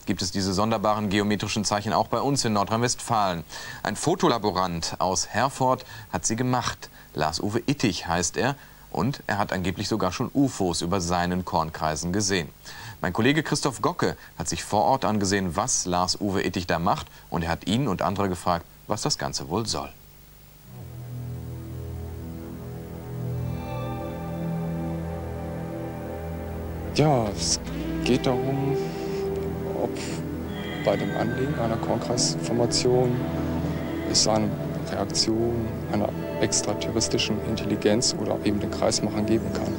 gibt es diese sonderbaren geometrischen Zeichen auch bei uns in Nordrhein-Westfalen. Ein Fotolaborant aus Herford hat sie gemacht. Lars-Uwe Ittig heißt er. Und er hat angeblich sogar schon UFOs über seinen Kornkreisen gesehen. Mein Kollege Christoph Gocke hat sich vor Ort angesehen, was Lars-Uwe Ittig da macht. Und er hat ihn und andere gefragt, was das Ganze wohl soll. Ja, es geht darum, ob bei dem Anlegen einer Kornkreisformation es eine Reaktion einer extraterrestrischen Intelligenz oder eben den Kreismachern geben kann.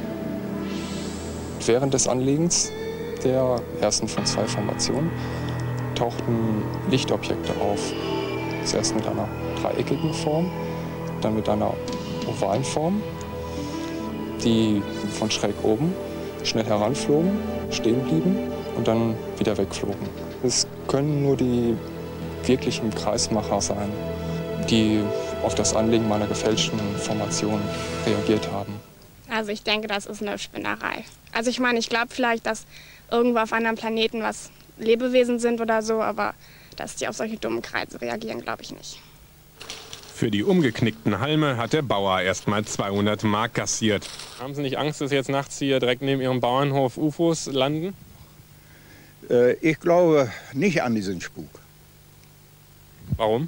Während des Anlegens der ersten von 2 Formationen tauchten Lichtobjekte auf. Zuerst mit einer dreieckigen Form, dann mit einer ovalen Form, die von schräg oben schnell heranflogen, stehen blieben und dann wieder wegflogen. Es können nur die wirklichen Kreismacher sein, die auf das Anlegen meiner gefälschten Formation reagiert haben. Also ich denke, das ist eine Spinnerei. Also ich meine, ich glaube vielleicht, dass irgendwo auf anderen Planeten was Lebewesen sind oder so, aber dass die auf solche dummen Kreise reagieren, glaube ich nicht. Für die umgeknickten Halme hat der Bauer erst mal 200 Mark kassiert. Haben Sie nicht Angst, dass jetzt nachts hier direkt neben Ihrem Bauernhof UFOs landen? Ich glaube nicht an diesen Spuk. Warum?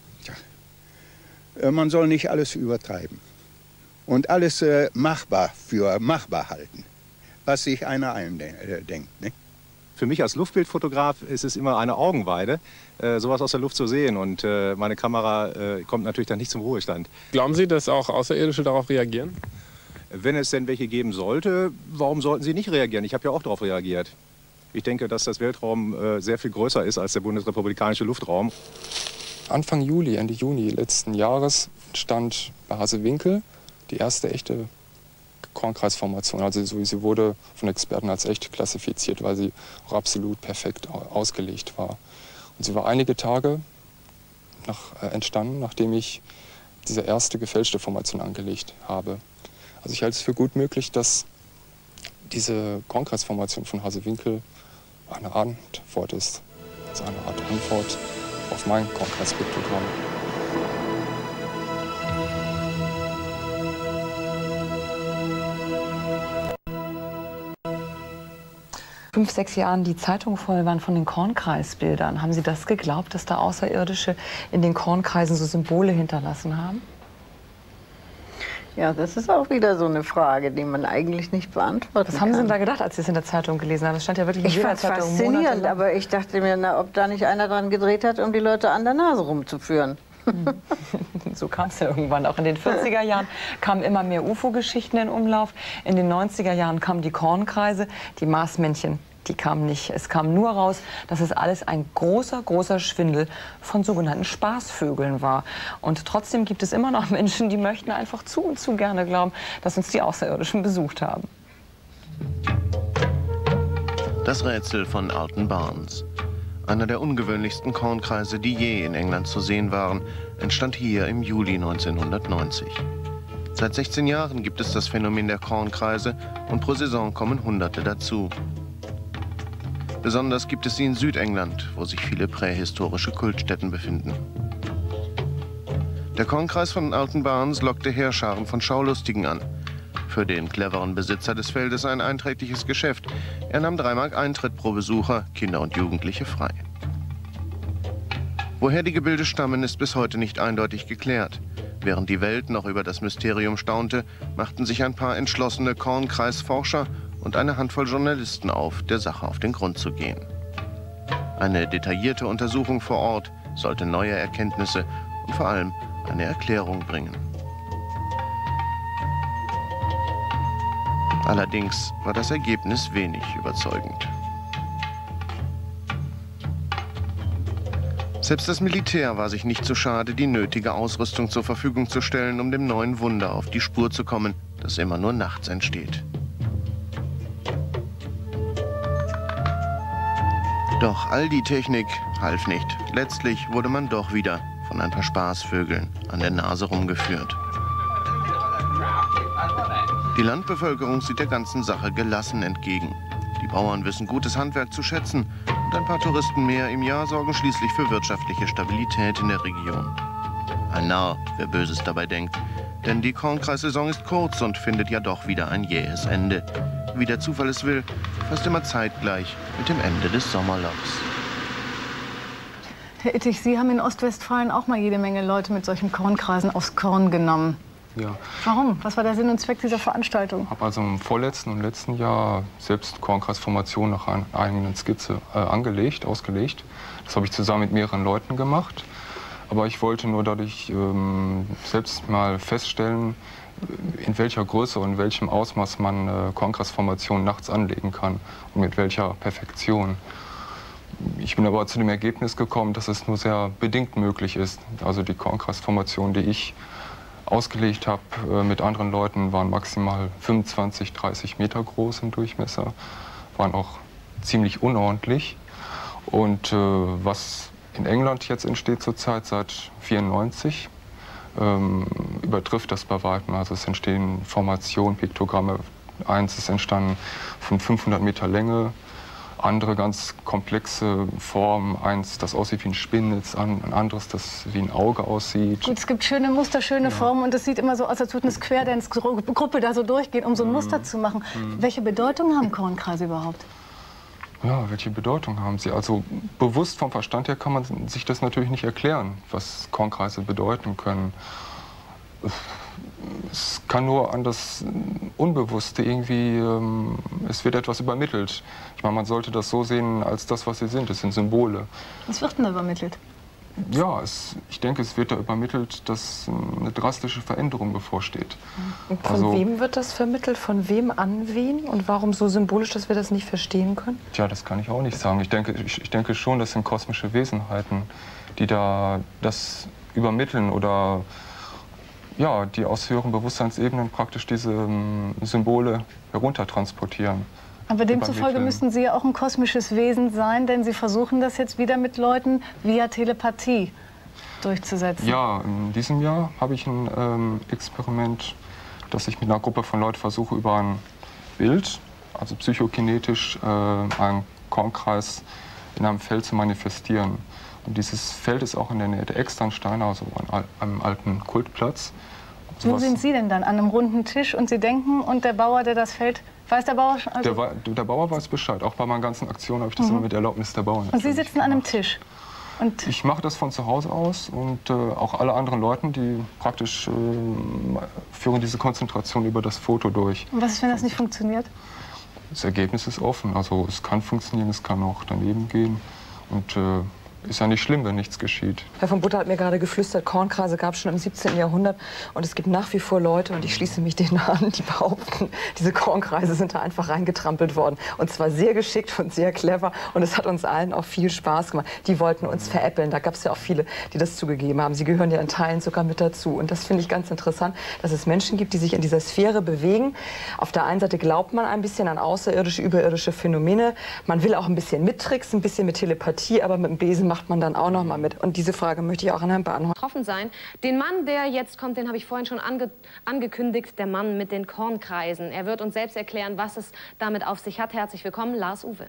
Tja, man soll nicht alles übertreiben und alles machbar für machbar halten, was sich einer denkt. Ne? Für mich als Luftbildfotograf ist es immer eine Augenweide, sowas aus der Luft zu sehen. Und meine Kamera kommt natürlich dann nicht zum Ruhestand. Glauben Sie, dass auch Außerirdische darauf reagieren? Wenn es denn welche geben sollte, warum sollten sie nicht reagieren? Ich habe ja auch darauf reagiert. Ich denke, dass das Weltraum sehr viel größer ist als der bundesrepublikanische Luftraum. Anfang Juli, Ende Juni letzten Jahres stand bei Hasewinkel die erste echte Kornkreisformation. Also sie wurde von Experten als echt klassifiziert, weil sie auch absolut perfekt ausgelegt war. Und sie war einige Tage entstanden, nachdem ich diese erste gefälschte Formation angelegt habe. Also ich halte es für gut möglich, dass diese Kornkreisformation von Hasewinkel eine Antwort ist. Also eine Art Antwort auf mein Kornkreispiktogramm. 5, 6 Jahren die Zeitung voll waren von den Kornkreisbildern. Haben Sie das geglaubt, dass da Außerirdische in den Kornkreisen so Symbole hinterlassen haben? Ja, das ist auch wieder so eine Frage, die man eigentlich nicht beantworten kann. Was haben Sie denn da gedacht, als Sie es in der Zeitung gelesen haben? Das stand ja wirklich in jeder Zeitung. Ich fand es faszinierend, aber ich dachte mir, na, ob da nicht einer dran gedreht hat, um die Leute an der Nase rumzuführen. So kam es ja irgendwann. Auch in den 40er Jahren kamen immer mehr UFO-Geschichten in Umlauf. In den 90er Jahren kamen die Kornkreise, die Marsmännchen. Die kamen nicht. Es kam nur raus, dass es alles ein großer, großer Schwindel von sogenannten Spaßvögeln war. Und trotzdem gibt es immer noch Menschen, die möchten einfach zu und zu gerne glauben, dass uns die Außerirdischen besucht haben. Das Rätsel von Alton Barnes. Einer der ungewöhnlichsten Kornkreise, die je in England zu sehen waren, entstand hier im Juli 1990. Seit 16 Jahren gibt es das Phänomen der Kornkreise und pro Saison kommen Hunderte dazu. Besonders gibt es sie in Südengland, wo sich viele prähistorische Kultstätten befinden. Der Kornkreis von Alton Barnes lockte Heerscharen von Schaulustigen an. Für den cleveren Besitzer des Feldes ein einträgliches Geschäft. Er nahm 3 Mark Eintritt pro Besucher, Kinder und Jugendliche frei. Woher die Gebilde stammen, ist bis heute nicht eindeutig geklärt. Während die Welt noch über das Mysterium staunte, machten sich ein paar entschlossene Kornkreisforscher und eine Handvoll Journalisten auf, der Sache auf den Grund zu gehen. Eine detaillierte Untersuchung vor Ort sollte neue Erkenntnisse und vor allem eine Erklärung bringen. Allerdings war das Ergebnis wenig überzeugend. Selbst das Militär war sich nicht zu schade, die nötige Ausrüstung zur Verfügung zu stellen, um dem neuen Wunder auf die Spur zu kommen, das immer nur nachts entsteht. Doch all die Technik half nicht. Letztlich wurde man doch wieder von ein paar Spaßvögeln an der Nase rumgeführt. Die Landbevölkerung sieht der ganzen Sache gelassen entgegen. Die Bauern wissen gutes Handwerk zu schätzen und ein paar Touristen mehr im Jahr sorgen schließlich für wirtschaftliche Stabilität in der Region. Ein Narr, wer Böses dabei denkt. Denn die Kornkreissaison ist kurz und findet ja doch wieder ein jähes Ende. Wie der Zufall es will, fast immer zeitgleich mit dem Ende des Sommerlochs. Herr Ittich, Sie haben in Ostwestfalen auch mal jede Menge Leute mit solchen Kornkreisen aufs Korn genommen. Ja. Warum? Was war der Sinn und Zweck dieser Veranstaltung? Ich habe also im vorletzten und letzten Jahr selbst Kornkreisformation nach einer eigenen Skizze ausgelegt. Das habe ich zusammen mit mehreren Leuten gemacht. Aber ich wollte nur dadurch selbst mal feststellen, in welcher Größe und in welchem Ausmaß man Kornkreisformationen nachts anlegen kann und mit welcher Perfektion. Ich bin aber zu dem Ergebnis gekommen, dass es nur sehr bedingt möglich ist. Also die Kornkreisformationen, die ich ausgelegt habe mit anderen Leuten, waren maximal 25, 30 Meter groß im Durchmesser, waren auch ziemlich unordentlich. Und was in England jetzt entsteht zurzeit seit 1994, übertrifft das bei weitem. Also es entstehen Formationen, Piktogramme. Eins ist entstanden von 500 Meter Länge, andere ganz komplexe Formen. Eins, das aussieht wie ein Spinnennetz, ein anderes, das wie ein Auge aussieht. Gut, es gibt schöne Muster, schöne Formen und es sieht immer so aus, als würde eine Square-Dance-Gruppe da so durchgehen, um so ein Muster zu machen. Welche Bedeutung haben Kornkreise überhaupt? Ja, welche Bedeutung haben sie? Also bewusst vom Verstand her kann man sich das natürlich nicht erklären, was Kornkreise bedeuten können. Es kann nur an das Unbewusste irgendwie, es wird etwas übermittelt. Ich meine, man sollte das so sehen als das, was sie sind. Es sind Symbole. Was wird denn da übermittelt? Ja, ich denke, es wird da übermittelt, dass eine drastische Veränderung bevorsteht. Und von wem wird das vermittelt? Von wem an wen? Und warum so symbolisch, dass wir das nicht verstehen können? Tja, das kann ich auch nicht sagen. Ich denke schon, das sind kosmische Wesenheiten, die da das übermitteln oder ja, die aus höheren Bewusstseinsebenen praktisch diese Symbole heruntertransportieren. Aber demzufolge müssten Sie ja auch ein kosmisches Wesen sein, denn Sie versuchen das jetzt wieder mit Leuten via Telepathie durchzusetzen. Ja, in diesem Jahr habe ich ein Experiment, dass ich mit einer Gruppe von Leuten versuche, über ein Bild, also psychokinetisch, einen Kornkreis in einem Feld zu manifestieren. Und dieses Feld ist auch in der Nähe der Externsteine, also an einem alten Kultplatz. Wo sind Sie denn dann? An einem runden Tisch und Sie denken, und der Bauer, der das Feld, weiß der Bauer? Also der Bauer weiß Bescheid. Auch bei meinen ganzen Aktionen habe ich das immer mit Erlaubnis der Bauern. Und Sie sitzen an einem Tisch? Und ich mache das von zu Hause aus und auch alle anderen Leute, die praktisch führen diese Konzentration über das Foto durch. Und was ist, wenn das nicht funktioniert? Das Ergebnis ist offen. Also es kann funktionieren, es kann auch daneben gehen. Und ist ja nicht schlimm, wenn nichts geschieht. Herr von Butter hat mir gerade geflüstert, Kornkreise gab es schon im 17. Jahrhundert. Und es gibt nach wie vor Leute, und ich schließe mich denen an, die behaupten, diese Kornkreise sind da einfach reingetrampelt worden. Und zwar sehr geschickt und sehr clever. Und es hat uns allen auch viel Spaß gemacht. Die wollten uns veräppeln. Da gab es ja auch viele, die das zugegeben haben. Sie gehören ja in Teilen sogar mit dazu. Und das finde ich ganz interessant, dass es Menschen gibt, die sich in dieser Sphäre bewegen. Auf der einen Seite glaubt man ein bisschen an außerirdische, überirdische Phänomene. Man will auch ein bisschen mittricksen, ein bisschen mit Telepathie, aber mit dem Besen macht man dann auch noch mal mit. Und diese Frage möchte ich auch an Herrn Bahnhof betroffen sein. Den Mann, der jetzt kommt, den habe ich vorhin schon angekündigt, der Mann mit den Kornkreisen. Er wird uns selbst erklären, was es damit auf sich hat. Herzlich willkommen, Lars Uwe.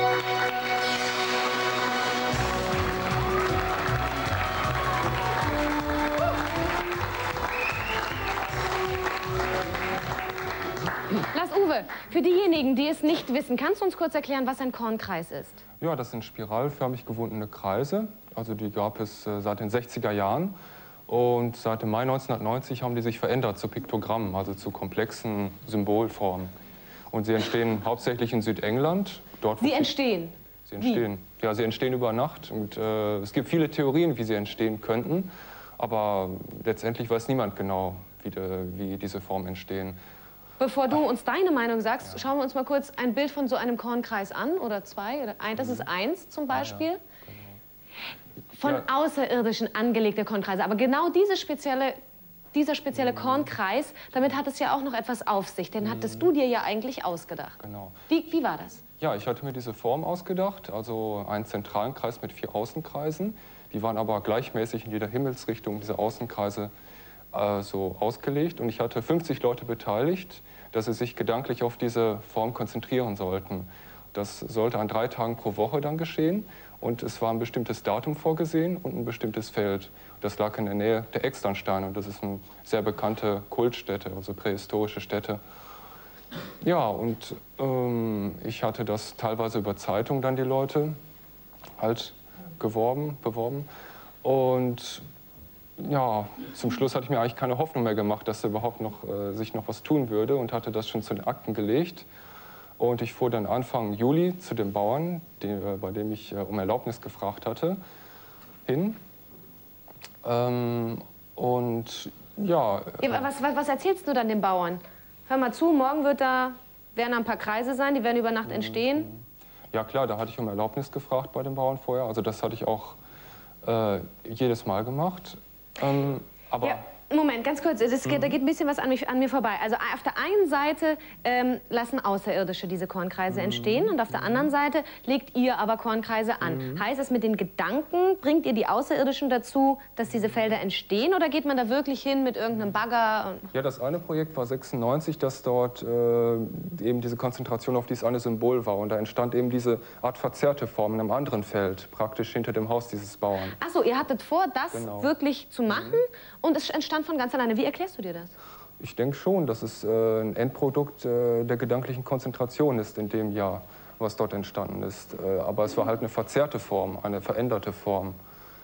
Lars Uwe, für diejenigen, die es nicht wissen, kannst du uns kurz erklären, was ein Kornkreis ist? Ja, das sind spiralförmig gewundene Kreise. Also die gab es seit den 60er Jahren. Und seit dem Mai 1990 haben die sich verändert zu Piktogrammen, also zu komplexen Symbolformen. Und sie entstehen hauptsächlich in Südengland. Dort, Sie entstehen? Sie entstehen. Wie? Ja, sie entstehen über Nacht. Und es gibt viele Theorien, wie sie entstehen könnten. Aber letztendlich weiß niemand genau, wie diese Formen entstehen. Bevor du uns deine Meinung sagst, schauen wir uns mal kurz ein Bild von so einem Kornkreis an, oder zwei, oder ein. Das ist eins zum Beispiel. Ja, genau. Von Außerirdischen angelegte Kornkreise. Aber genau dieser spezielle Kornkreis, damit hat es ja auch noch etwas auf sich. Den hattest du dir ja eigentlich ausgedacht. Genau. Wie war das? Ja, ich hatte mir diese Form ausgedacht, also einen zentralen Kreis mit 4 Außenkreisen. Die waren aber gleichmäßig in jeder Himmelsrichtung, diese Außenkreise, so ausgelegt. Und ich hatte 50 Leute beteiligt, dass sie sich gedanklich auf diese Form konzentrieren sollten. Das sollte an 3 Tagen pro Woche dann geschehen. Und es war ein bestimmtes Datum vorgesehen und ein bestimmtes Feld. Das lag in der Nähe der Externsteine. Und das ist eine sehr bekannte Kultstätte, also prähistorische Stätte. Ja, und ich hatte das teilweise über Zeitung dann die Leute halt beworben. Und ja, zum Schluss hatte ich mir eigentlich keine Hoffnung mehr gemacht, dass da überhaupt noch, sich noch was tun würde und hatte das schon zu den Akten gelegt. Und ich fuhr dann Anfang Juli zu dem Bauern, bei dem ich um Erlaubnis gefragt hatte, hin. Und ja... Was erzählst du dann dem Bauern? Hör mal zu, morgen werden da ein paar Kreise sein, die werden über Nacht entstehen. Ja klar, da hatte ich um Erlaubnis gefragt bei dem Bauern vorher. Also das hatte ich auch jedes Mal gemacht. Aber ja, Moment, ganz kurz, da geht ein bisschen was an mir vorbei. Also auf der einen Seite lassen Außerirdische diese Kornkreise entstehen und auf der anderen Seite legt ihr aber Kornkreise an. Heißt es, mit den Gedanken bringt ihr die Außerirdischen dazu, dass diese Felder entstehen, oder geht man da wirklich hin mit irgendeinem Bagger? Ja, das eine Projekt war 96, dass dort eben diese Konzentration auf dieses eine Symbol war. Und da entstand eben diese Art verzerrte Form in einem anderen Feld, praktisch hinter dem Haus dieses Bauern. Ach so, ihr hattet vor, das wirklich zu machen, und es entstand von ganz alleine. Wie erklärst du dir das? Ich denke schon, dass es ein Endprodukt der gedanklichen Konzentration ist in dem Jahr, was dort entstanden ist. Aber es war halt eine verzerrte Form, eine veränderte Form.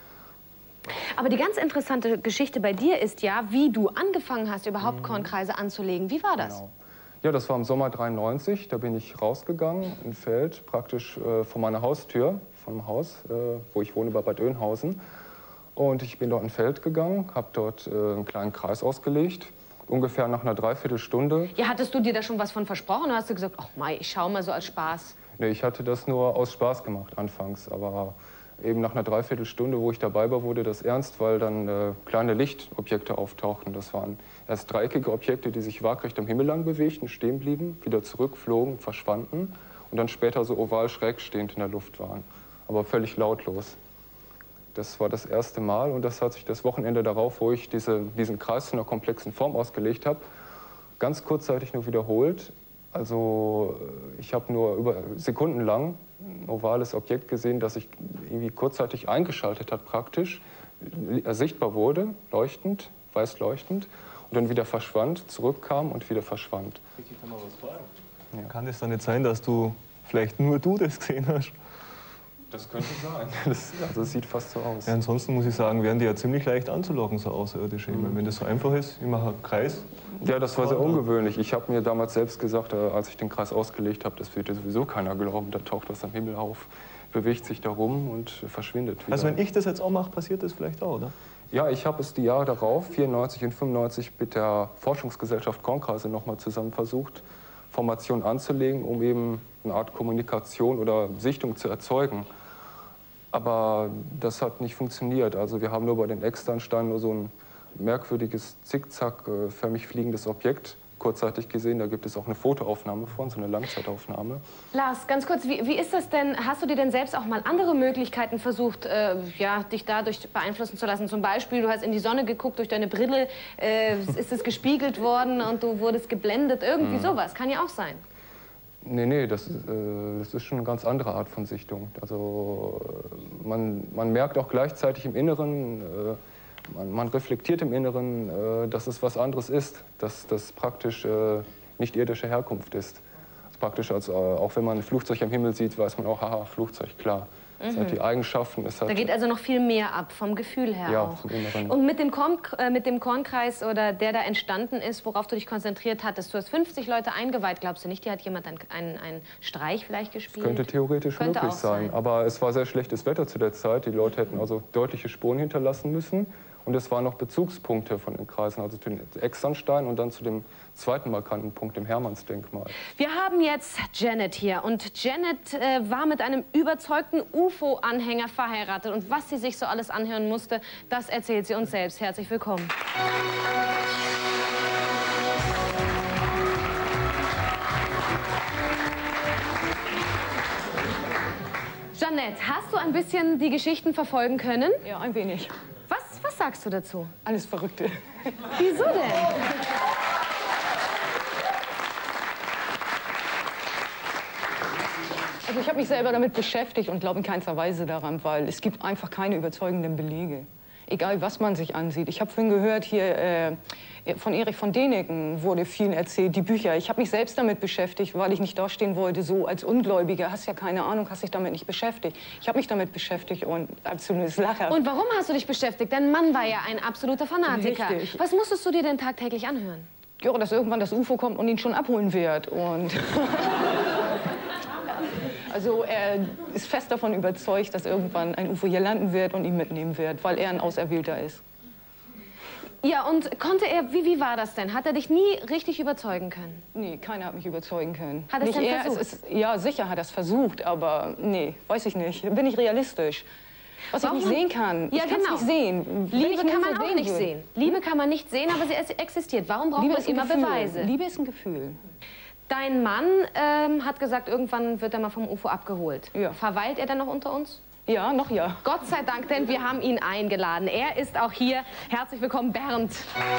Aber die ganz interessante Geschichte bei dir ist ja, wie du angefangen hast, überhaupt Kornkreise anzulegen. Wie war das? Genau. Ja, das war im Sommer 93. Da bin ich rausgegangen im Feld, praktisch vor meiner Haustür, vom Haus, wo ich wohne, bei Bad Oeynhausen. Und ich bin dort ins Feld gegangen, habe dort einen kleinen Kreis ausgelegt. Ungefähr nach einer Dreiviertelstunde. Ja, hattest du dir da schon was von versprochen, oder hast du gesagt, ach Mai, ich schau mal so als Spaß? Nee, ich hatte das nur aus Spaß gemacht anfangs, aber eben nach einer Dreiviertelstunde, wo ich dabei war, wurde das ernst, weil dann kleine Lichtobjekte auftauchten. Das waren erst dreieckige Objekte, die sich waagrecht am Himmel lang bewegten, stehen blieben, wieder zurückflogen, verschwanden und dann später so oval schräg stehend in der Luft waren, aber völlig lautlos. Das war das erste Mal, und das hat sich das Wochenende darauf, wo ich diesen Kreis in einer komplexen Form ausgelegt habe, ganz kurzzeitig nur wiederholt. Also ich habe nur sekundenlang ein ovales Objekt gesehen, das sich irgendwie kurzzeitig eingeschaltet hat praktisch, sichtbar wurde, leuchtend, weiß leuchtend, und dann wieder verschwand, zurückkam und wieder verschwand. Ich kann mal was fragen. Ja. Kann es dann nicht sein, dass vielleicht nur du das gesehen hast? Das könnte sein. Das sieht fast so aus. Ja, ansonsten muss ich sagen, wären die ja ziemlich leicht anzulocken, so Außerirdische. Wenn das so einfach ist, ich mache einen Kreis. Ja, das war sehr ungewöhnlich. Ich habe mir damals selbst gesagt, als ich den Kreis ausgelegt habe, das wird dir sowieso keiner glauben. Da taucht was am Himmel auf, bewegt sich da rum und verschwindet wieder. Also wenn ich das jetzt auch mache, passiert das vielleicht auch, oder? Ja, ich habe es die Jahre darauf, 94 und 95, mit der Forschungsgesellschaft Kornkreise nochmal zusammen versucht, Formationen anzulegen, um eben eine Art Kommunikation oder Sichtung zu erzeugen. Aber das hat nicht funktioniert. Also wir haben nur bei den Externsteinen nur so ein merkwürdiges, zickzackförmig fliegendes Objekt kurzzeitig gesehen. Da gibt es auch eine Fotoaufnahme von, so eine Langzeitaufnahme. Lars, ganz kurz, wie ist das denn? Hast du dir denn selbst auch mal andere Möglichkeiten versucht, dich dadurch beeinflussen zu lassen? Zum Beispiel, du hast in die Sonne geguckt durch deine Brille, ist es gespiegelt worden und du wurdest geblendet? Irgendwie sowas, kann ja auch sein. Nee, das ist schon eine ganz andere Art von Sichtung. Also man merkt auch gleichzeitig im Inneren, man reflektiert im Inneren, dass es was anderes ist, dass das praktisch nicht irdische Herkunft ist. Praktisch, auch wenn man ein Flugzeug am Himmel sieht, weiß man auch, haha, Flugzeug, klar. Es hat die Eigenschaften. Da geht also noch viel mehr ab, vom Gefühl her ja, auch. Vom Inneren. Und mit dem Kornkreis, oder der da entstanden ist, worauf du dich konzentriert hattest, du hast 50 Leute eingeweiht, glaubst du nicht, die hat jemand einen Streich vielleicht gespielt? Könnte theoretisch möglich sein, aber es war sehr schlechtes Wetter zu der Zeit. Die Leute hätten also deutliche Spuren hinterlassen müssen. Und es waren noch Bezugspunkte von den Kreisen, also zu den Externsteinen und dann zu dem zweiten markanten Punkt, dem Hermannsdenkmal. Wir haben jetzt Janet hier, und Janet war mit einem überzeugten UFO-Anhänger verheiratet. Und was sie sich so alles anhören musste, das erzählt sie uns selbst. Herzlich willkommen. Janet, hast du ein bisschen die Geschichten verfolgen können? Ja, ein wenig. Was sagst du dazu? Alles Verrückte. Wieso denn? Also ich habe mich selber damit beschäftigt und glaube in keinster Weise daran, weil es gibt einfach keine überzeugenden Belege. Egal, was man sich ansieht. Ich habe vorhin gehört, hier von Erich von Däniken wurde viel erzählt, die Bücher. Ich habe mich selbst damit beschäftigt, weil ich nicht dastehen wollte, so als Ungläubiger. Hast ja keine Ahnung, hast dich damit nicht beschäftigt. Ich habe mich damit beschäftigt und absolutes Lacher. Und warum hast du dich beschäftigt? Dein Mann war ja ein absoluter Fanatiker. Richtig. Was musstest du dir denn tagtäglich anhören? Ja, dass irgendwann das UFO kommt und ihn schon abholen wird. Und also er ist fest davon überzeugt, dass irgendwann ein UFO hier landen wird und ihn mitnehmen wird, weil er ein Auserwählter ist. Ja, und konnte er, wie war das denn? Hat er dich nie richtig überzeugen können? Nee, keiner hat mich überzeugen können. Hat er es denn er, versucht? Ja, sicher hat er es versucht, aber nee, weiß ich nicht. Bin ich realistisch. Was ich nicht sehen kann. Ja, ich kann es nicht sehen. Liebe kann man auch nicht sehen. Liebe kann man nicht sehen, aber sie existiert. Warum braucht man immer Beweise? Liebe ist ein Gefühl. Dein Mann hat gesagt, irgendwann wird er mal vom UFO abgeholt. Ja. Verweilt er dann noch unter uns? Ja, noch ja. Gott sei Dank, denn wir haben ihn eingeladen. Er ist auch hier. Herzlich willkommen, Bernd.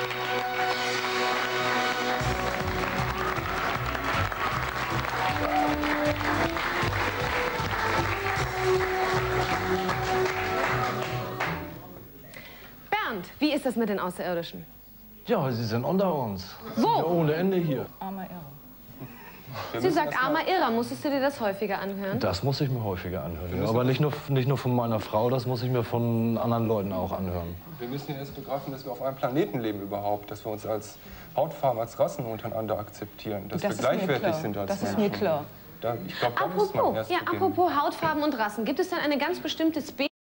Bernd, wie ist das mit den Außerirdischen? Ja, sie sind unter uns. Wo? Ja, ohne Ende hier. Armer Irrer. Sie sagt, armer Irrer. Musstest du dir das häufiger anhören? Das muss ich mir häufiger anhören. Ja, aber nicht nur von meiner Frau, das muss ich mir von anderen Leuten auch anhören. Wir müssen erst begreifen, dass wir auf einem Planeten leben überhaupt, dass wir uns als Hautfarben, als Rassen untereinander akzeptieren, dass wir gleichwertig sind als Menschen. Das ist mir klar. Ich glaube, da muss man erst beginnen. Apropos Hautfarben und Rassen. Gibt es denn eine ganz bestimmte Spezies?